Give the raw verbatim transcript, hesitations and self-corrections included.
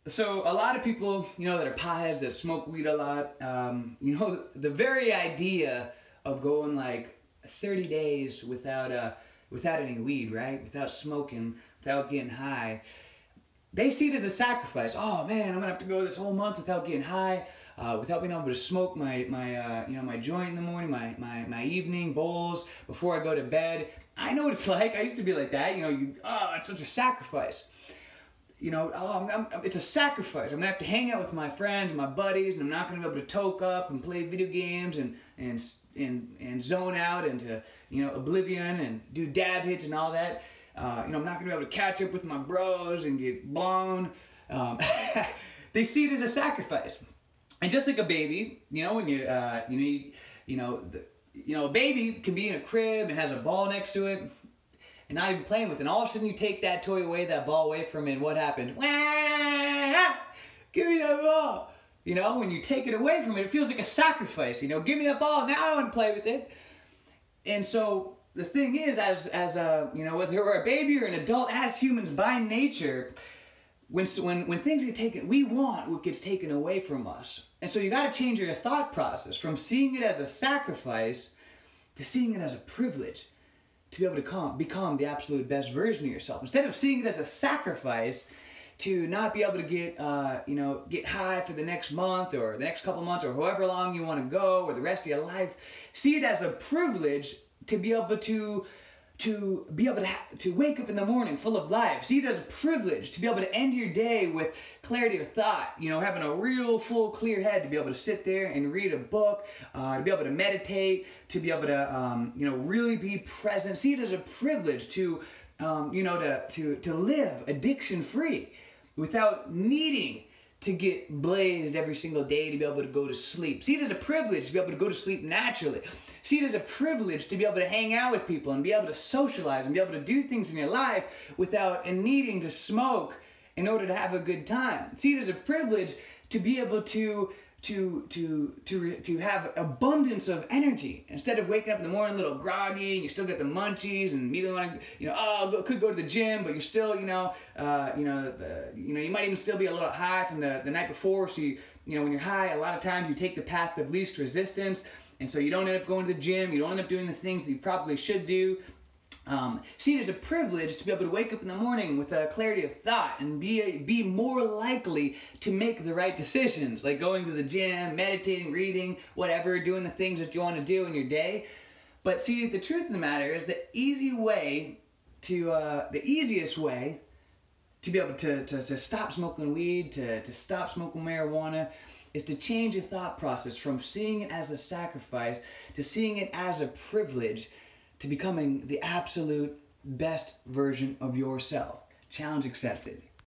So a lot of people, you know, that are potheads, that smoke weed a lot, um, you know, the very idea of going like thirty days without uh, without any weed, right? Without smoking, without getting high, they see it as a sacrifice. Oh man, I'm gonna have to go this whole month without getting high, uh, without being able to smoke my my uh, you know my joint in the morning, my my my evening bowls before I go to bed. I know what it's like. I used to be like that. You know, you oh, it's such a sacrifice. You know, oh, I'm, I'm, it's a sacrifice. I'm gonna have to hang out with my friends, my buddies, and I'm not gonna be able to toke up and play video games and and and and zone out into you know oblivion and do dab hits and all that. Uh, you know, I'm not gonna be able to catch up with my bros and get blown. Um, they see it as a sacrifice, and just like a baby, you know, when you uh, you know you, you know the, you know a baby can be in a crib and has a ball next to it. And not even playing with it. And all of a sudden you take that toy away, that ball away from it, and what happens? Wah! Give me that ball. You know, when you take it away from it, it feels like a sacrifice. You know, give me that ball, now I want to play with it. And so the thing is, as, as a, you know, whether we're a baby or an adult, as humans by nature, when, when, when things get taken, we want what gets taken away from us. And so you got to change your thought process from seeing it as a sacrifice to seeing it as a privilege. To be able to come, become the absolute best version of yourself. Instead of seeing it as a sacrifice to not be able to get, uh, you know, get high for the next month or the next couple months or however long you want to go or the rest of your life, see it as a privilege to be able to, to be able to, ha to wake up in the morning full of life. See it as a privilege to be able to end your day with clarity of thought, you know, having a real full clear head to be able to sit there and read a book, uh, to be able to meditate, to be able to, um, you know, really be present. See it as a privilege to, um, you know, to, to, to live addiction free without needing to get blazed every single day to be able to go to sleep. See it as a privilege to be able to go to sleep naturally. See it as a privilege to be able to hang out with people and be able to socialize and be able to do things in your life without needing to smoke in order to have a good time. See it as a privilege to be able to to to to to have abundance of energy instead of waking up in the morning a little groggy and you still get the munchies and you don't want to, you know, oh, go, could go to the gym, but you're still, you know, uh, you know, the, you know, you might even still be a little high from the the night before. So you, you know, when you're high, a lot of times you take the path of least resistance, and so you don't end up going to the gym. You don't end up doing the things that you probably should do. Um, see it as a privilege to be able to wake up in the morning with a clarity of thought and be, be more likely to make the right decisions, like going to the gym, meditating, reading, whatever, doing the things that you want to do in your day. But see, the truth of the matter is the easy way to, uh, the easiest way to be able to, to, to stop smoking weed, to, to stop smoking marijuana, is to change your thought process from seeing it as a sacrifice to seeing it as a privilege, to becoming the absolute best version of yourself. Challenge accepted.